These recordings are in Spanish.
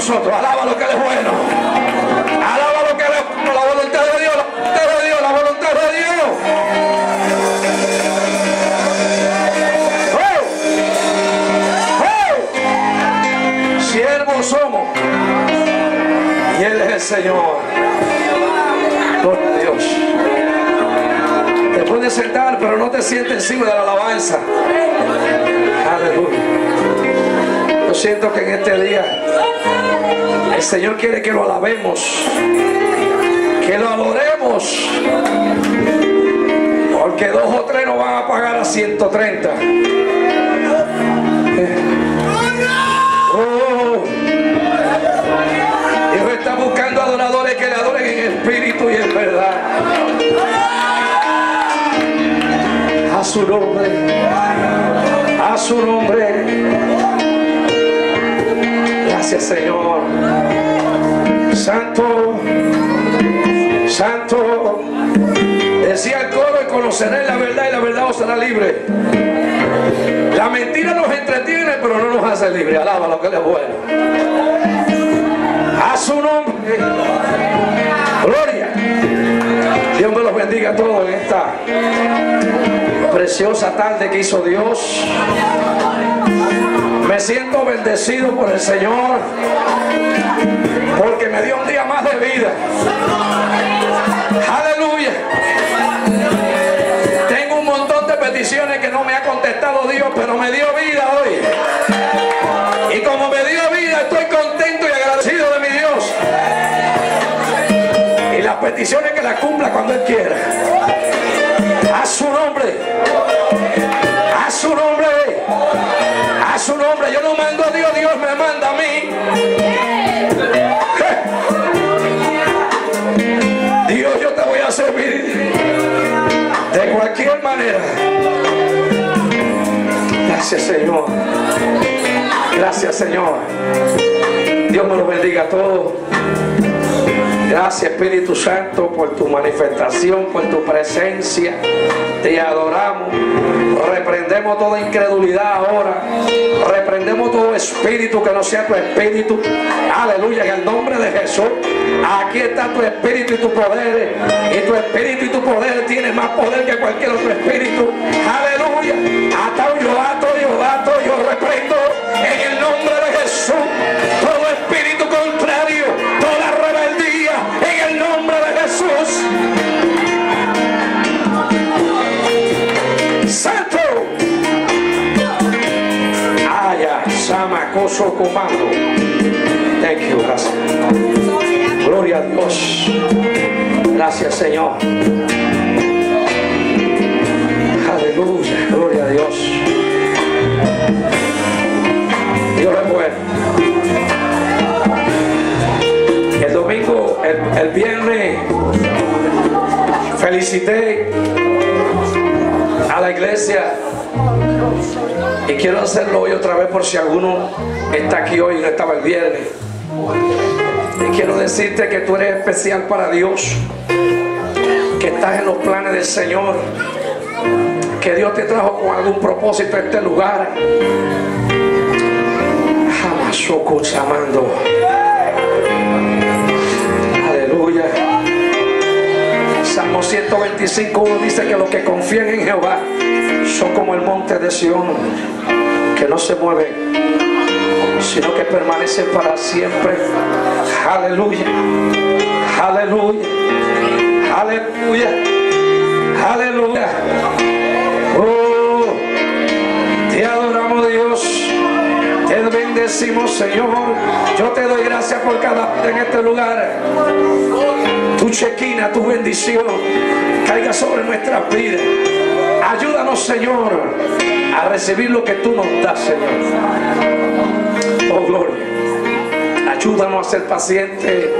nosotros. Alaba lo que Él es bueno. Alaba lo que Él es bueno. La voluntad de Dios, la voluntad de Dios, la voluntad de Dios. Siervos somos y Él es el Señor. Gloria a Dios. Te puedes sentar, pero no te sientes encima de la alabanza. Aleluya. Yo siento que en este día el Señor quiere que lo alabemos, que lo adoremos, porque 2 o 3 nos van a pagar a 130. Dios está buscando adoradores que le adoren en espíritu y en verdad. A su nombre, a su nombre. Gracias, Señor. Santo, santo. Decía el coro: y conoceréis la verdad y la verdad os hará libre. La mentira nos entretiene, pero no nos hace libres. Alaba lo que Él es bueno. A su nombre. Gloria. Dios me los bendiga a todos en esta preciosa tarde que hizo Dios. Me siento bendecido por el Señor, porque me dio un día más de vida. Aleluya. Tengo un montón de peticiones que no me ha contestado Dios, pero me dio vida hoy. Y como me dio vida, estoy contento y agradecido de mi Dios. Y las peticiones que las cumpla cuando Él quiera. A su nombre. A su nombre. A su nombre. Yo no mando a Dios, Dios me manda a mí. Dios, yo te voy a servir de cualquier manera. Gracias, Señor. Gracias, Señor. Dios me lo bendiga a todos. Gracias, Espíritu Santo, por tu manifestación, por tu presencia. Te adoramos. Reprendemos toda incredulidad ahora. Reprendemos todo espíritu que no sea tu espíritu. Aleluya, en el nombre de Jesús. Aquí está tu espíritu y tu poder. Y tu espíritu y tu poder tiene más poder que cualquier otro espíritu. Aleluya. Yo reprendo en el nombre de Jesús todo espíritu contrario, toda rebeldía, en el nombre de Jesús. Santo. Aya, Samacoso comando. Thank you, gracias. Gloria a Dios. Gracias, Señor. Aleluya, gloria a Dios. Dios es bueno. El domingo, el viernes, felicité a la iglesia y quiero hacerlo hoy otra vez por si alguno está aquí hoy y no estaba el viernes. Y quiero decirte que tú eres especial para Dios, que estás en los planes del Señor, que Dios te trajo con algún propósito a este lugar. Jamásoko llamando. Aleluya. Salmo 125:1 dice que los que confían en Jehová son como el monte de Sión, que no se mueven, sino que permanecen para siempre. Aleluya. Aleluya. Aleluya. Aleluya. Oh, te adoramos, Dios. Te bendecimos, Señor. Yo te doy gracias por cada en este lugar. Tu chequina, tu bendición caiga sobre nuestras vidas. Ayúdanos, Señor, a recibir lo que tú nos das, Señor. Oh, gloria. Ayúdanos a ser pacientes.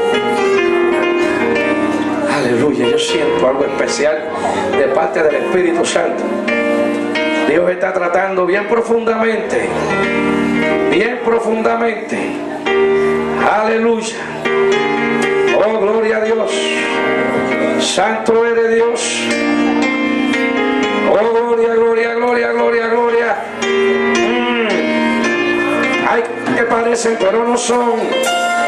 Aleluya. Yo siento algo especial de parte del Espíritu Santo. Dios está tratando bien profundamente. Bien profundamente. Aleluya. Oh, gloria a Dios. Santo eres Dios. Oh, gloria, gloria, gloria, gloria, gloria. Hay que parecen pero no son.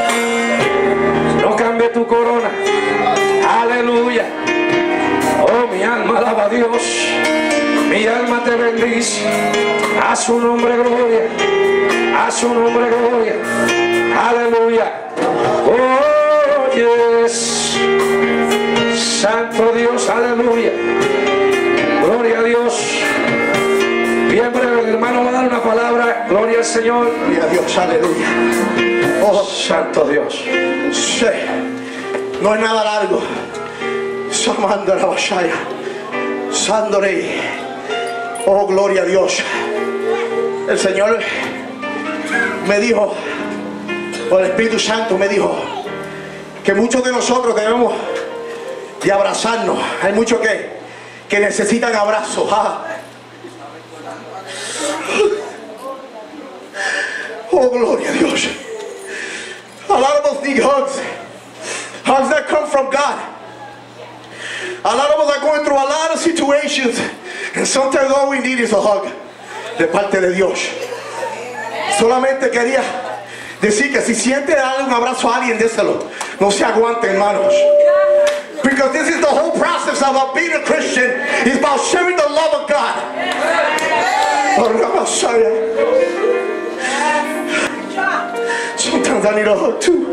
corona. Aleluya. Oh, mi alma alaba a Dios. Mi alma te bendice. A su nombre gloria. A su nombre gloria. Aleluya. Oh, yes. Santo Dios, aleluya. Gloria a Dios. Bien breve, el hermano va a dar una palabra. Gloria al Señor. Gloria a Dios, aleluya. Oh, Santo Dios. Sí. No es nada largo. Samanda la Bashaya. Sandorei. Oh, gloria a Dios. El Señor me dijo, o el Espíritu Santo me dijo, que muchos de nosotros debemos de abrazarnos. Hay muchos que necesitan abrazos. Oh, gloria a Dios. A lot of us need hugs. Hugs that come from God. A lot of us are going through a lot of situations, and sometimes all we need is a hug de parte de Dios. Solamente quería decir que si siente darle un abrazo a alguien, déselo. No se aguante, hermanos. Because this is the whole process of being a Christian. It's about sharing the love of God. Sometimes I need a hug too.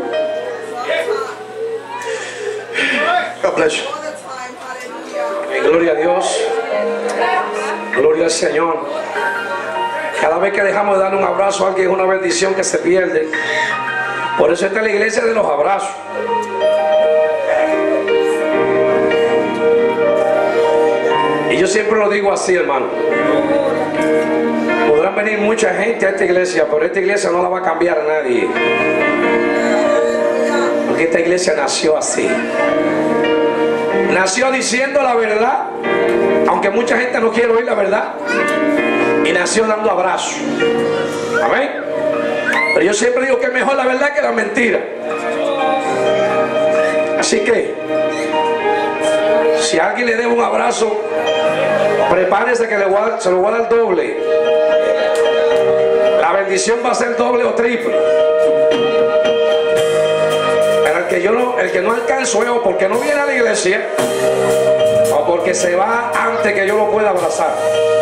God bless you. Gloria a Dios. Gloria al Señor. Cada vez que dejamos de darle un abrazo a alguien es una bendición que se pierde. Por eso esta es la iglesia de los abrazos. Y yo siempre lo digo así, hermano. Podrán venir mucha gente a esta iglesia, pero esta iglesia no la va a cambiar a nadie. Porque esta iglesia nació así. Nació diciendo la verdad, aunque mucha gente no quiere oír la verdad. Y nació dando abrazos. Amén. Pero yo siempre digo que es mejor la verdad que la mentira. Así que si a alguien le debe un abrazo, prepárese que se lo voy a dar doble. La bendición va a ser doble o triple. Pero el que no alcanzo es o porque no viene a la iglesia o porque se va antes que yo lo pueda abrazar.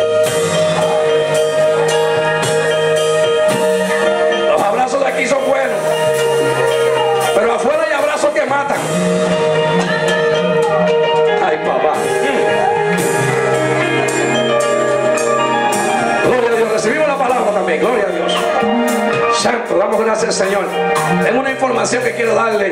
Los abrazos de aquí son buenos, pero afuera hay abrazos que matan. Ay, papá. Gloria a Dios. Recibimos la palabra también. Gloria a Dios. Santo, damos gracias al Señor. Tengo una información que quiero darle.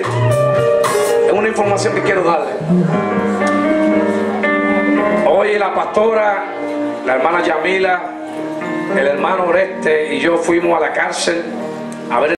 Hoy la pastora, la hermana Yamila, el hermano Oreste y yo fuimos a la cárcel a ver